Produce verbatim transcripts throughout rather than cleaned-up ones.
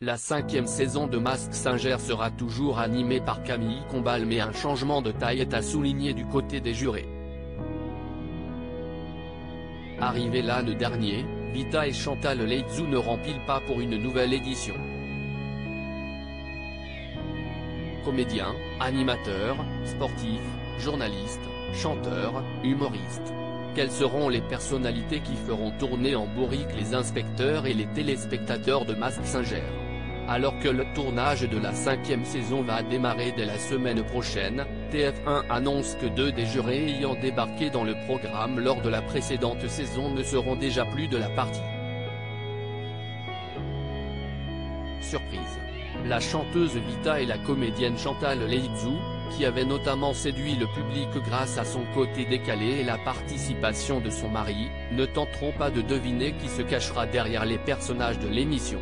La cinquième saison de Mask Singer sera toujours animée par Camille Combal, mais un changement de taille est à souligner du côté des jurés. Arrivé l'an dernier, Vita et Chantal Leydzou ne remplissent pas pour une nouvelle édition. Comédiens, animateurs, sportifs, journalistes, chanteurs, humoristes. Quelles seront les personnalités qui feront tourner en bourrique les inspecteurs et les téléspectateurs de Mask Singer? Alors que le tournage de la cinquième saison va démarrer dès la semaine prochaine, T F un annonce que deux des jurés ayant débarqué dans le programme lors de la précédente saison ne seront déjà plus de la partie. Surprise. La chanteuse Vita et la comédienne Chantal Leydzou, qui avait notamment séduit le public grâce à son côté décalé et la participation de son mari, ne tenteront pas de deviner qui se cachera derrière les personnages de l'émission.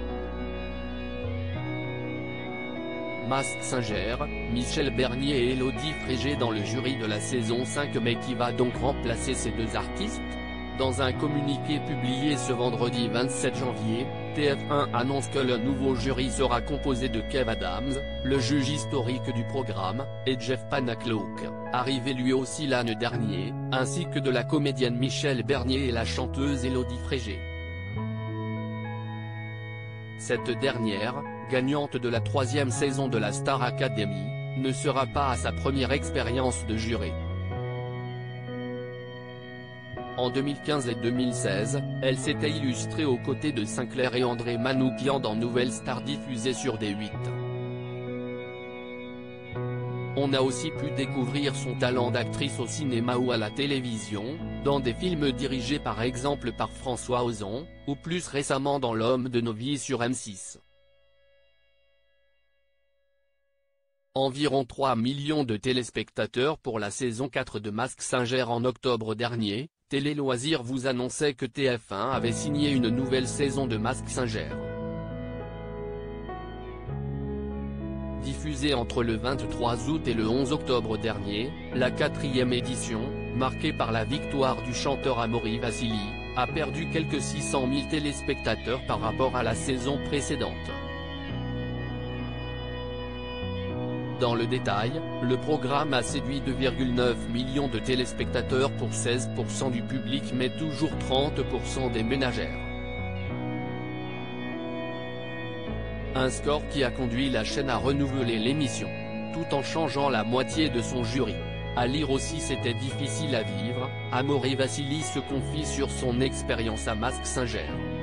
Mask Singer, Michel Bernier et Élodie Frégé dans le jury de la saison cinq, mais qui va donc remplacer ces deux artistes? Dans un communiqué publié ce vendredi vingt-sept janvier, T F un annonce que le nouveau jury sera composé de Kev Adams, le juge historique du programme, et Jeff Panacloak, arrivé lui aussi l'an dernier, ainsi que de la comédienne Michel Bernier et la chanteuse Élodie Frégé. Cette dernière, gagnante de la troisième saison de la Star Academy, ne sera pas à sa première expérience de juré. En deux mille quinze et deux mille seize, elle s'était illustrée aux côtés de Sinclair et André Manoukian dans Nouvelle Star diffusée sur D huit. On a aussi pu découvrir son talent d'actrice au cinéma ou à la télévision, dans des films dirigés par exemple par François Ozon, ou plus récemment dans L'homme de nos vies sur M six. Environ trois millions de téléspectateurs pour la saison quatre de Mask Singer en octobre dernier, Télé Loisirs vous annonçait que T F un avait signé une nouvelle saison de Mask Singer. Diffusée entre le vingt-trois août et le onze octobre dernier, la quatrième édition, marquée par la victoire du chanteur Amaury Vassili, a perdu quelques six cent mille téléspectateurs par rapport à la saison précédente. Dans le détail, le programme a séduit deux virgule neuf millions de téléspectateurs pour seize pour cent du public mais toujours trente pour cent des ménagères. Un score qui a conduit la chaîne à renouveler l'émission, tout en changeant la moitié de son jury. À lire aussi C'était difficile à vivre, Amaury Vassili se confie sur son expérience à Mask Singer.